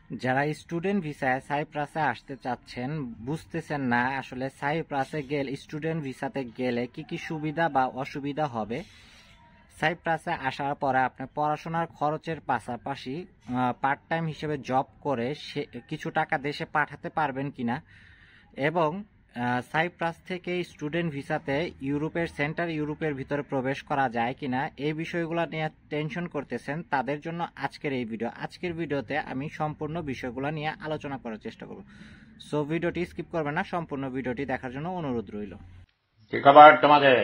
যারা স্টুডেন্ট ভিসায় সাইপ্রাসে আসতে চাচ্ছেন, বুঝতেছেন না আসলে সাইপ্রাসে গেলে, স্টুডেন্ট ভিসাতে গেলে কি কি সুবিধা বা অসুবিধা হবে, সাইপ্রাসে আসার পরে আপনি পড়াশোনার খরচের পাশাপাশি পার্ট টাইম হিসেবে জব করে সে কিছু টাকা দেশে পাঠাতে পারবেন কিনা, এবং সাইপ্রাস থেকে স্টুডেন্ট ভিসাতে সেন্ট্রাল ইউরোপের ভিতরে প্রবেশ করা যায় কিনা, এই বিষয়গুলো নিয়ে টেনশন করতেছেন, তাদের জন্য আজকের ভিডিওতে আমি সম্পূর্ণ বিষয়গুলো নিয়ে আলোচনা করার চেষ্টা করব। সো ভিডিওটি স্কিপ করবেন না, সম্পূর্ণ ভিডিওটি দেখার জন্য অনুরোধ রইল। কি খবর তোমাদের?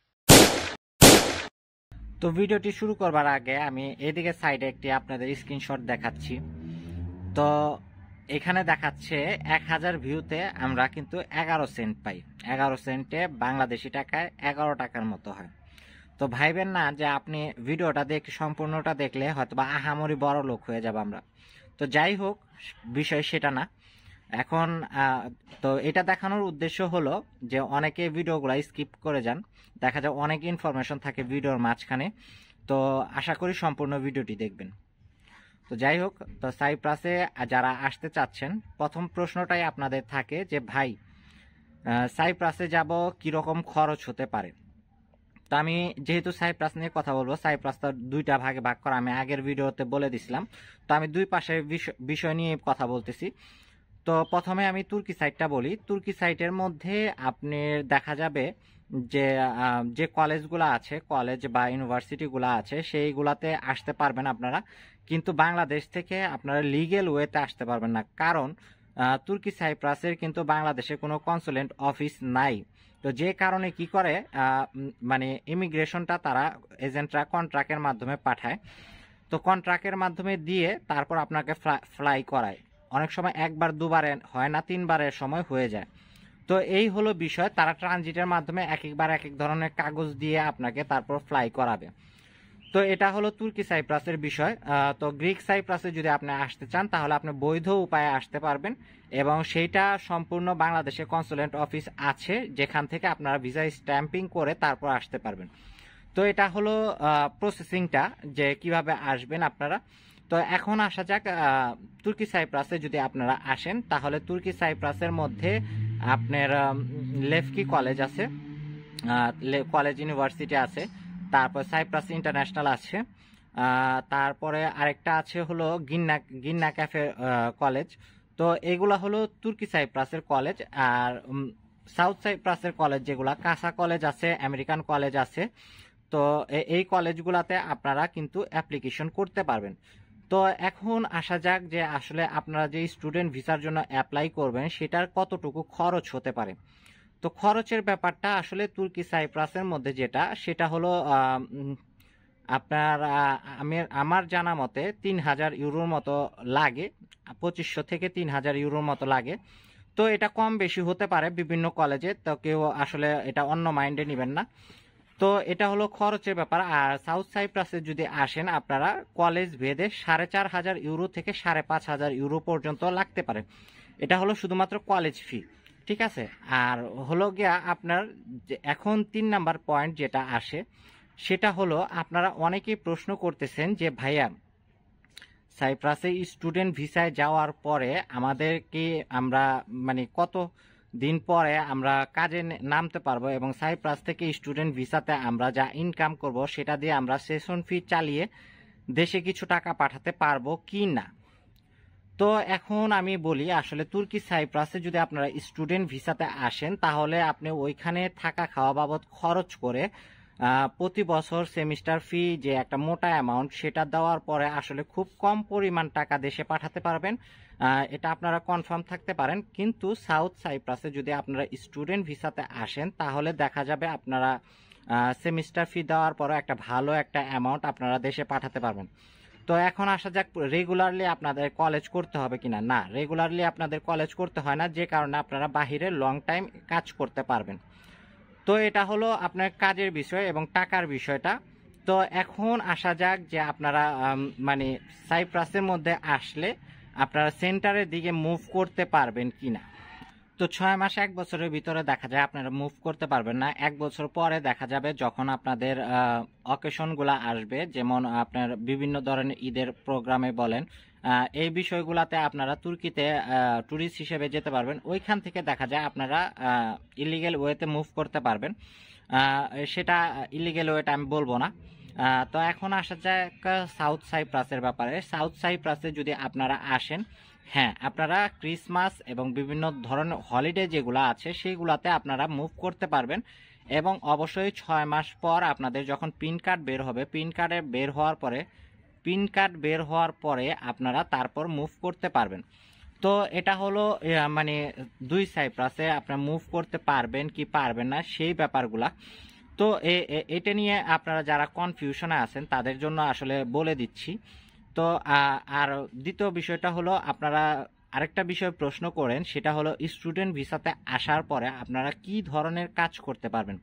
তো ভিডিওটি শুরু করবার আগে আমি এদিকে সাইডে একটি আপনাদের স্ক্রিনশট দেখাচ্ছি। তো এখানে দেখাচ্ছে 1000 ভিউতে আমরা কিন্তু 11 সেন্ট পাই। 11 সেন্টে বাংলাদেশি টাকায় 11 টাকার মতো হয়। তো ভাইবেন না যে আপনি ভিডিওটা দেখে সম্পূর্ণটা দেখলে হয়তো বা আহামরি বড় লোক হয়ে যাব আমরা। তো যাই হোক, বিষয় সেটা না। এখন তো এটা দেখানোর উদ্দেশ্য হলো যে অনেকে ভিডিওগুলো স্কিপ করে যান, দেখা যায় অনেক ইনফরমেশন থাকে ভিডিওর মাঝখানে। তো আশা করি সম্পূর্ণ ভিডিওটি দেখবেন। তো যাই হোক, তো সাইপ্রাসে যারা আসতে চাচ্ছেন, প্রথম প্রশ্নটাই আপনাদের থাকে যে ভাই সাইপ্রাসে যাব কীরকম খরচ হতে পারে। তো আমি যেহেতু সাইপ্রাস নিয়ে কথা বলবো, সাইপ্রাস তো দুইটা ভাগে ভাগ করা আমি আগের ভিডিওতে বলে দিছিলাম। তো আমি দুই পাশের বিষয় নিয়ে কথা বলতেছি। তো প্রথমে আমি তুর্কি সাইডটা বলি। তুর্কি সাইডের মধ্যে আপনি দেখা যাবে যে যে কলেজগুলো আছে, কলেজ বা ইউনিভার্সিটিগুলো আছে, সেইগুলাতে আসতে পারবেন আপনারা, কিন্তু বাংলাদেশ থেকে আপনারা লিগ্যাল ওয়েতে আসতে পারবেন না। কারণ তুর্কি সাইপ্রাসের কিন্তু বাংলাদেশে কোনো কনসুলেট অফিস নাই। তো যে কারণে কি করে, মানে ইমিগ্রেশনটা তারা এজেন্টরা কন্ট্রাক্টের মাধ্যমে পাঠায়। তো কন্ট্রাক্টের মাধ্যমে দিয়ে তারপর আপনাকে ফ্লাই করায়। অনেক সময় একবার দুবারে হয় না, তিনবারের সময় হয়ে যায়। তো এই হলো বিষয়, তারা ট্রানজিটের মাধ্যমে এক একবার এক এক ধরনের কাগজ দিয়ে আপনাকে তারপর ফ্লাই করাবে। তো এটা হলো তুর্কি সাইপ্রাসের বিষয়। তো গ্রিক সাইপ্রাসে যদি আপনি আসতে চান তাহলে আপনি বৈধ উপায়ে আসতে পারবেন, এবং সেইটা সম্পূর্ণ বাংলাদেশে কনসুলেট অফিস আছে যেখান থেকে আপনারা ভিসা স্ট্যাম্পিং করে তারপর আসতে পারবেন। তো এটা হলো প্রসেসিংটা যে কিভাবে আসবেন আপনারা। তো এখন আসা যাক, তুর্কি সাইপ্রাসে যদি আপনারা আসেন তাহলে তুর্কি সাইপ্রাসের মধ্যে আপনার লেফকি কলেজ আছে, কলেজ ইউনিভার্সিটি আছে, তারপর সাইপ্রাস ইন্টারন্যাশনাল আছে, তারপরে আরেকটা আছে হলো গিন্না ক্যাফে কলেজ। তো এগুলা হলো তুর্কি সাইপ্রাসের কলেজ। আর সাউথ সাইপ্রাসের কলেজ যেগুলা, কাসা কলেজ আছে, আমেরিকান কলেজ আছে। তো এই কলেজগুলাতে আপনারা কিন্তু অ্যাপ্লিকেশন করতে পারবেন। তো এখন আসা যাক যে আসলে আপনারা যে স্টুডেন্ট ভিসার জন্য অ্যাপ্লাই করবেন সেটার কতটুকু খরচ হতে পারে। তো খরচের ব্যাপারটা আসলে তুর্কি সাইপ্রাসের মধ্যে যেটা, সেটা হলো আপনার আমার জানা মতে 3000 ইউরোর মতো লাগে, 2500 থেকে 3000 ইউরোর মতো লাগে। তো এটা কম বেশি হতে পারে বিভিন্ন কলেজে, তো কেউ আসলে এটা অন্য মাইন্ডে নেবেন না। তো এটা হলো খরচের ব্যাপার। আর সাউথ সাইপ্রাসে যদি আসেন আপনারা, কলেজ ভেদে 4500 ইউরো থেকে 5500 ইউরো পর্যন্ত লাগতে পারে। এটা হলো শুধুমাত্র কলেজ ফি, ঠিক আছে। আর হলো গিয়া আপনার এখন 3 নাম্বার পয়েন্ট যেটা আসে, সেটা হলো আপনারা অনেকেই প্রশ্ন করতেছেন যে ভাইয়া সাইপ্রাসে স্টুডেন্ট ভিসায় যাওয়ার পরে আমাদেরকে আমরা মানে কত দিন পরে আমরা কাজে নামতে পারবো, এবং সাইপ্রাস থেকে স্টুডেন্ট ভিসাতে আমরা যা ইনকাম করব সেটা দিয়ে আমরা সেশন ফি চালিয়ে দেশে কিছু টাকা পাঠাতে পারবো কি না। তো এখন আমি বলি, আসলে তুর্কি সাইপ্রাসে যদি আপনারা স্টুডেন্ট ভিসাতে আসেন তাহলে আপনি ওইখানে থাকা খাওয়া বাবদ খরচ করে প্রতি বছর সেমিস্টার ফি যে একটা মোটা অ্যামাউন্ট, সেটা দেওয়ার পরে আসলে খুব কম পরিমাণ টাকা দেশে পাঠাতে পারবেন, এটা আপনারা কনফার্ম থাকতে পারেন। কিন্তু সাউথ সাইপ্রাসে যদি আপনারা স্টুডেন্ট ভিসাতে আসেন তাহলে দেখা যাবে আপনারা সেমিস্টার ফি দেওয়ার পরে একটা ভালো একটা অ্যামাউন্ট আপনারা দেশে পাঠাতে পারবেন। তো এখন আসা যাক রেগুলারলি আপনাদের কলেজ করতে হবে কিনা। না, রেগুলারলি আপনাদের কলেজ করতে হয় না, যে কারণে আপনারা বাহিরে লং টাইম কাজ করতে পারবেন। তো এটা হলো আপনার কাজের বিষয় এবং টাকার বিষয়টা। তো এখন আসা যাক যে আপনারা মানে সাইপ্রাসের মধ্যে আসলে আপনারা সেন্টারের দিকে মুভ করতে পারবেন কিনা। তো 6 মাস 1 বছরের ভিতরে দেখা যায় আপনারা মুভ করতে পারবেন না। 1 বছর পরে দেখা যাবে যখন আপনাদের অকেশনগুলো আসবে, যেমন আপনার বিভিন্ন ধরনের ঈদের প্রোগ্রামে বলেন, এই বিষয়গুলোতে আপনারা তুর্কিতে ট্যুরিস্ট হিসেবে যেতে পারবেন। ওইখান থেকে দেখা যায় আপনারা ইলিগেল ওয়েতে মুভ করতে পারবেন। সেটা ইলিগেল ওয়েটা আমি বলবো না। তো এখন আসা যায় সাউথ সাইপ্রাসের ব্যাপারে। সাউথ সাইপ্রাসে যদি আপনারা আসেন, হ্যাঁ, আপনারা ক্রিসমাস এবং বিভিন্ন ধরনের হলিডে যেগুলো আছে সেইগুলাতে আপনারা মুভ করতে পারবেন। এবং অবশ্যই 6 মাস পর আপনাদের যখন পিন কার্ড বের হবে, পিন কার্ড বের হওয়ার পরে আপনারা তারপর মুভ করতে পারবেন। তো এটা হলো মানে 2 সাইপ্রাসে আপনারা মুভ করতে পারবেন কি পারবেন না সেই ব্যাপারগুলা। তো এটা নিয়ে আপনারা যারা কনফিউশনে আছেন তাদের জন্য আসলে বলে দিচ্ছি। তো আর দ্বিতীয় বিষয়টা হলো, আপনারা আরেকটা বিষয় প্রশ্ন করেন, সেটা হলো স্টুডেন্ট ভিসাতে আসার পরে আপনারা কি ধরনের কাজ করতে পারবেন।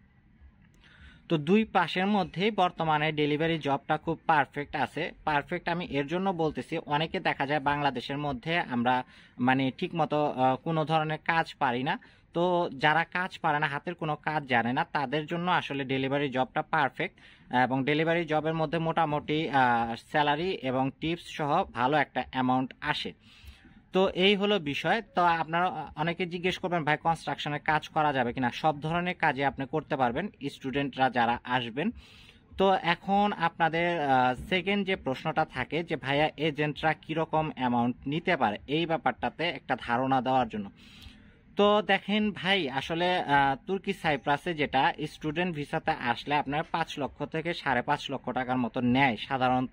তো 2 পাশের মধ্যেই বর্তমানে ডেলিভারি জবটা খুব পারফেক্ট আছে। পারফেক্ট আমি এর জন্য বলতেছি, অনেকে দেখা যায় বাংলাদেশের মধ্যে আমরা মানে ঠিক মতো কোনো ধরনের কাজ পারি না। তো যারা কাজ পারে না, হাতের কোনো কাজ জানে না, তাদের জন্য আসলে ডেলিভারি জবটা পারফেক্ট। এবং ডেলিভারি জবের মধ্যে মোটামুটি স্যালারি এবং টিপস সহ ভালো একটা অ্যামাউন্ট আসে। তো এই হলো বিষয়। তো আপনারা অনেকে জিজ্ঞেস করবেন, ভাই কনস্ট্রাকশনের কাজ করা যাবে কিনা? সব ধরনের কাজে আপনি করতে পারবেন স্টুডেন্টরা যারা আসবেন। তো এখন আপনাদের সেকেন্ড যে প্রশ্নটা থাকে যে ভাইয়া এজেন্টরা কীরকম অ্যামাউন্ট নিতে পারে, এই ব্যাপারটাতে একটা ধারণা দেওয়ার জন্য। তো দেখেন ভাই, আসলে তুর্কি সাইপ্রাসে যেটা স্টুডেন্ট ভিসাতে আসলে আপনার 5 লক্ষ থেকে 5.5 লক্ষ টাকার মতো নেয় সাধারণত।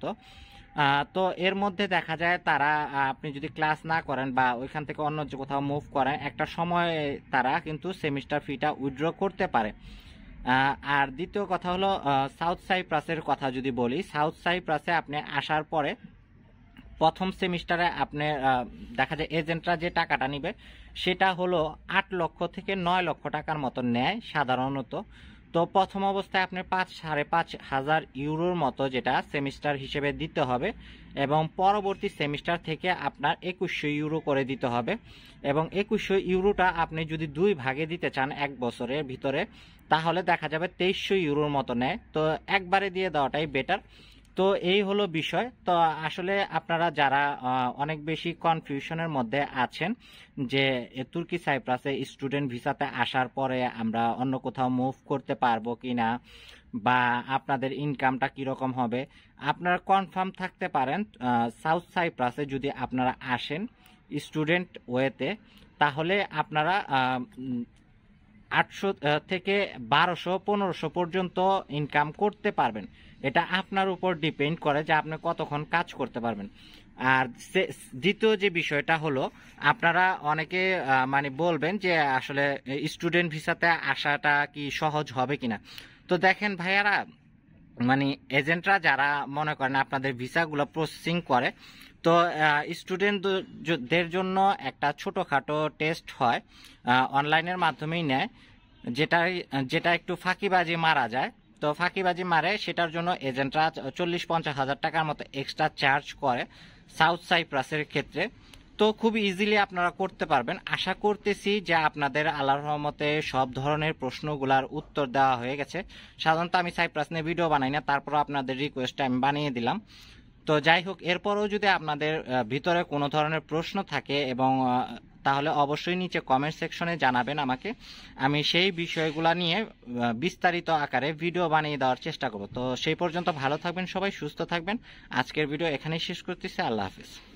তো এর মধ্যে দেখা যায় তারা আপনি যদি ক্লাস না করেন বা ওইখান থেকে অন্য যে কোথাও মুভ করেন, একটা সময় তারা কিন্তু সেমিস্টার ফিটা উইথড্র করতে পারে। আর দ্বিতীয় কথা হলো সাউথ সাইপ্রাসের কথা যদি বলি, সাউথ সাইপ্রাসে আপনি আসার পরে প্রথম সেমিস্টারে আপনি দেখা যায় এজেন্টরা যে টাকাটা নিবে সেটা হলো 8 লক্ষ থেকে 9 লক্ষ টাকার মতো নেয় সাধারণত। তো প্রথম অবস্থায় আপনি 5-5.5 হাজার ইউরোর মতো যেটা সেমিস্টার হিসেবে দিতে হবে, এবং পরবর্তী সেমিস্টার থেকে আপনার 2100 ইউরো করে দিতে হবে। এবং 2100 ইউরোটা আপনি যদি 2 ভাগে দিতে চান 1 বছরের ভিতরে, তাহলে দেখা যাবে 2300 ইউরোর মতো নেয়। তো একবারে দিয়ে দেওয়াটাই বেটার। তো এই হলো বিষয়। তো আসলে আপনারা যারা অনেক বেশি কনফিউশনের মধ্যে আছেন যে তুর্কি সাইপ্রাসে স্টুডেন্ট ভিসাতে আসার পরে আমরা অন্য কোথাও মুভ করতে পারবো কিনা, বা আপনাদের ইনকামটা কীরকম হবে, আপনারা কনফার্ম থাকতে পারেন সাউথ সাইপ্রাসে যদি আপনারা আসেন স্টুডেন্ট ওয়েতে, তাহলে আপনারা 800 থেকে 1200-1500 পর্যন্ত ইনকাম করতে পারবেন। এটা আপনার উপর ডিপেন্ড করে যে আপনি কতক্ষণ কাজ করতে পারবেন। আর দ্বিতীয় যে বিষয়টা হলো, আপনারা অনেকে মানে বলবেন যে আসলে স্টুডেন্ট ভিসাতে আসাটা কি সহজ হবে কিনা। তো দেখেন ভাইয়ারা, মানে এজেন্টরা যারা মনে করেন আপনাদের ভিসাগুলো প্রসেসিং করে, তো স্টুডেন্টদের জন্য একটা ছোটোখাটো টেস্ট হয়, অনলাইনের মাধ্যমেই নেয়, যেটা একটু ফাঁকিবাজি মারা যায়। তো ফাঁকিবাজি মারে সেটার জন্য এজেন্টরা 40-50 হাজার টাকার মতো এক্সট্রা চার্জ করে সাউথ সাইপ্রাসের ক্ষেত্রে। তো খুব ইজিলি আপনারা করতে পারবেন। আশা করতেছি যে আপনাদের আল্লাহর রহমতে সব ধরনের প্রশ্নগুলার উত্তর দেওয়া হয়ে গেছে। সাধারণত আমি সাইপ্রাস নিয়ে ভিডিও বানাই না, তারপরও আপনাদের রিকোয়েস্টে আমি বানিয়ে দিলাম। তো যাই হোক, এরপরও যদি আপনাদের ভিতরে কোনো ধরনের প্রশ্ন থাকে এবং তাহলে অবশ্যই নিচে কমেন্ট সেকশনে জানাবেন আমাকে। আমি সেই বিষয়গুলো নিয়ে বিস্তারিত আকারে ভিডিও বানিয়ে দেওয়ার চেষ্টা করব। তো সেই পর্যন্ত ভালো থাকবেন সবাই, সুস্থ থাকবেন। আজকের ভিডিও এখানেই শেষ করতেছি। আল্লাহ হাফিজ।